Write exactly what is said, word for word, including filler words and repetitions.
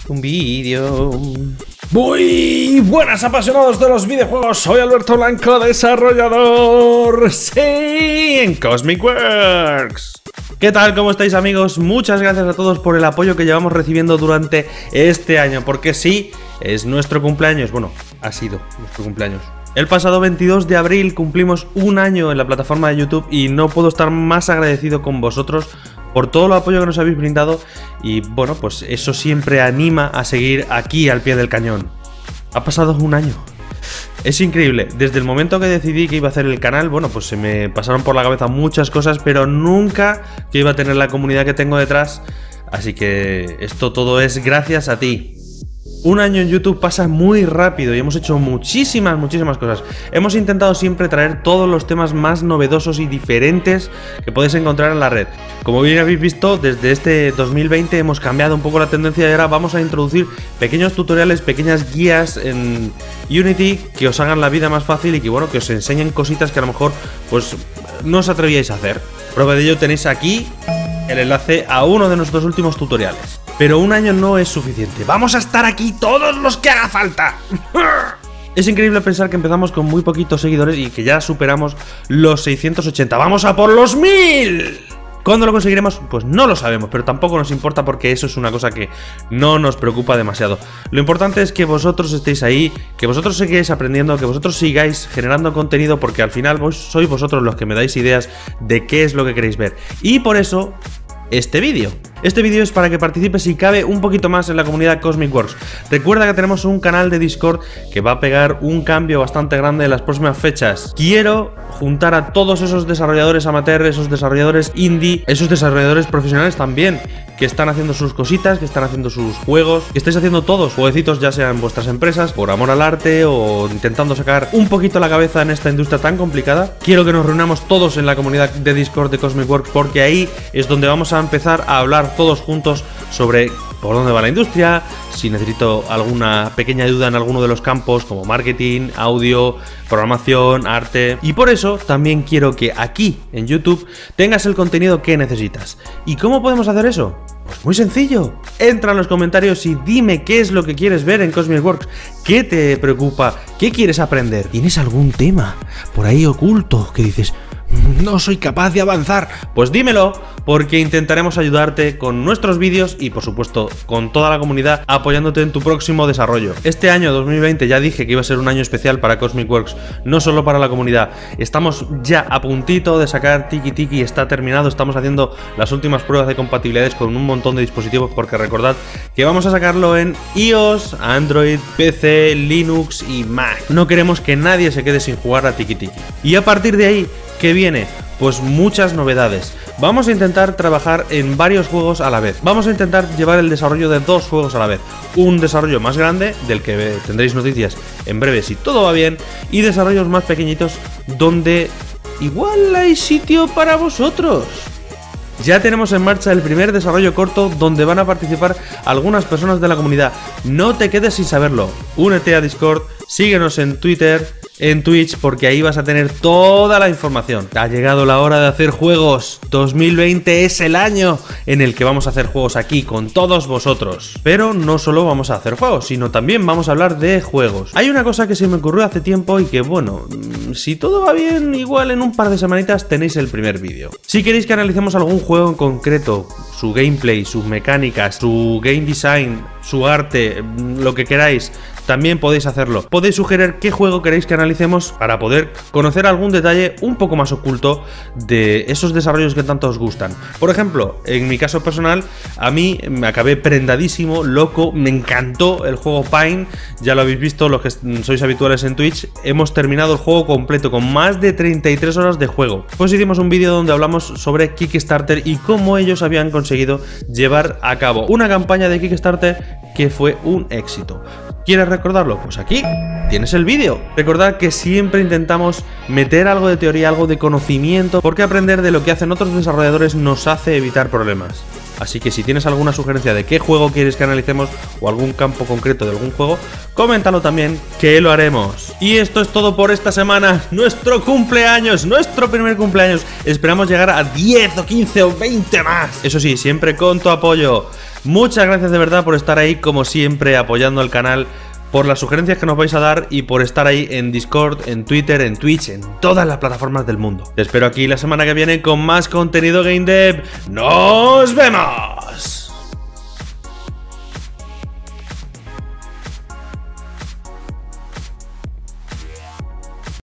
un vídeo. Muy buenas, apasionados de los videojuegos. Soy Alberto Blanco, desarrollador, sí, en Cosmic Works. ¿Qué tal? ¿Cómo estáis, amigos? Muchas gracias a todos por el apoyo que llevamos recibiendo durante este año, porque sí, es nuestro cumpleaños. Bueno, ha sido nuestro cumpleaños. El pasado veintidós de abril cumplimos un año en la plataforma de YouTube y no puedo estar más agradecido con vosotros por todo el apoyo que nos habéis brindado y bueno, pues eso siempre anima a seguir aquí al pie del cañón. Ha pasado un año. Es increíble. Desde el momento que decidí que iba a hacer el canal, bueno, pues se me pasaron por la cabeza muchas cosas, pero nunca que iba a tener la comunidad que tengo detrás. Así que esto todo es gracias a ti. Un año en YouTube pasa muy rápido y hemos hecho muchísimas, muchísimas cosas. Hemos intentado siempre traer todos los temas más novedosos y diferentes que podéis encontrar en la red. Como bien habéis visto, desde este dos mil veinte hemos cambiado un poco la tendencia y ahora vamos a introducir pequeños tutoriales, pequeñas guías en Unity que os hagan la vida más fácil y que, bueno, que os enseñen cositas que a lo mejor pues no os atrevíais a hacer. Prueba de ello tenéis aquí el enlace a uno de nuestros últimos tutoriales. Pero un año no es suficiente. ¡Vamos a estar aquí todos los que haga falta! Es increíble pensar que empezamos con muy poquitos seguidores y que ya superamos los seiscientos ochenta. ¡Vamos a por los mil! ¿Cuándo lo conseguiremos? Pues no lo sabemos, pero tampoco nos importa porque eso es una cosa que no nos preocupa demasiado. Lo importante es que vosotros estéis ahí, que vosotros sigáis aprendiendo, que vosotros sigáis generando contenido, porque al final vos, sois vosotros los que me dais ideas de qué es lo que queréis ver. Y por eso este vídeo. Este vídeo es para que participes si cabe un poquito más en la comunidad Cosmic Works. Recuerda que tenemos un canal de Discord que va a pegar un cambio bastante grande en las próximas fechas. Quiero juntar a todos esos desarrolladores amateur, esos desarrolladores indie, esos desarrolladores profesionales también, que están haciendo sus cositas, que están haciendo sus juegos, que estáis haciendo todos jueguecitos, ya sean vuestras empresas, por amor al arte o intentando sacar un poquito la cabeza en esta industria tan complicada. Quiero que nos reunamos todos en la comunidad de Discord de Cosmic Works, porque ahí es donde vamos a empezar a hablar todos juntos sobre por dónde va la industria, si necesito alguna pequeña ayuda en alguno de los campos como marketing, audio, programación, arte. Y por eso también quiero que aquí en YouTube tengas el contenido que necesitas. ¿Y cómo podemos hacer eso? Pues muy sencillo. Entra en los comentarios y dime qué es lo que quieres ver en Cosmic Works, qué te preocupa, qué quieres aprender. ¿Tienes algún tema por ahí oculto que dices, no soy capaz de avanzar? Pues dímelo, porque intentaremos ayudarte con nuestros vídeos y por supuesto con toda la comunidad apoyándote en tu próximo desarrollo. Este año dos mil veinte ya dije que iba a ser un año especial para Cosmic Works, no solo para la comunidad. Estamos ya a puntito de sacar Tiki Tiki, está terminado, estamos haciendo las últimas pruebas de compatibilidades con un montón de dispositivos, porque recordad que vamos a sacarlo en iOS, Android, P C, Linux y Mac. No queremos que nadie se quede sin jugar a Tiki Tiki. Y a partir de ahí, ¿qué viene? Pues muchas novedades. Vamos a intentar trabajar en varios juegos a la vez. Vamos a intentar llevar el desarrollo de dos juegos a la vez. Un desarrollo más grande, del que tendréis noticias en breve si todo va bien, y desarrollos más pequeñitos donde igual hay sitio para vosotros. Ya tenemos en marcha el primer desarrollo corto donde van a participar algunas personas de la comunidad. No te quedes sin saberlo. Únete a Discord, síguenos en Twitter, en Twitch, porque ahí vas a tener toda la información. Ha llegado la hora de hacer juegos. dos mil veinte es el año en el que vamos a hacer juegos aquí con todos vosotros. Pero no solo vamos a hacer juegos, sino también vamos a hablar de juegos. Hay una cosa que se me ocurrió hace tiempo y que, bueno, si todo va bien, igual en un par de semanitas tenéis el primer vídeo. Si queréis que analicemos algún juego en concreto, su gameplay, sus mecánicas, su game design, su arte, lo que queráis, también podéis hacerlo. Podéis sugerir qué juego queréis que analicemos para poder conocer algún detalle un poco más oculto de esos desarrollos que tanto os gustan. Por ejemplo, en mi caso personal, a mí me acabé prendadísimo, loco, me encantó el juego Pine. Ya lo habéis visto los que sois habituales en Twitch. Hemos terminado el juego completo con más de treinta y tres horas de juego. Pues hicimos un vídeo donde hablamos sobre Kickstarter y cómo ellos habían conseguido llevar a cabo una campaña de Kickstarter que fue un éxito. ¿Quieres recordarlo? Pues aquí tienes el vídeo. Recordad que siempre intentamos meter algo de teoría, algo de conocimiento, porque aprender de lo que hacen otros desarrolladores nos hace evitar problemas. Así que si tienes alguna sugerencia de qué juego quieres que analicemos o algún campo concreto de algún juego, coméntalo también, que lo haremos. Y esto es todo por esta semana. Nuestro cumpleaños, nuestro primer cumpleaños. Esperamos llegar a diez o quince o veinte más. Eso sí, siempre con tu apoyo. Muchas gracias de verdad por estar ahí, como siempre, apoyando al canal, por las sugerencias que nos vais a dar y por estar ahí en Discord, en Twitter, en Twitch, en todas las plataformas del mundo. Te espero aquí la semana que viene con más contenido Game Dev. ¡Nos vemos!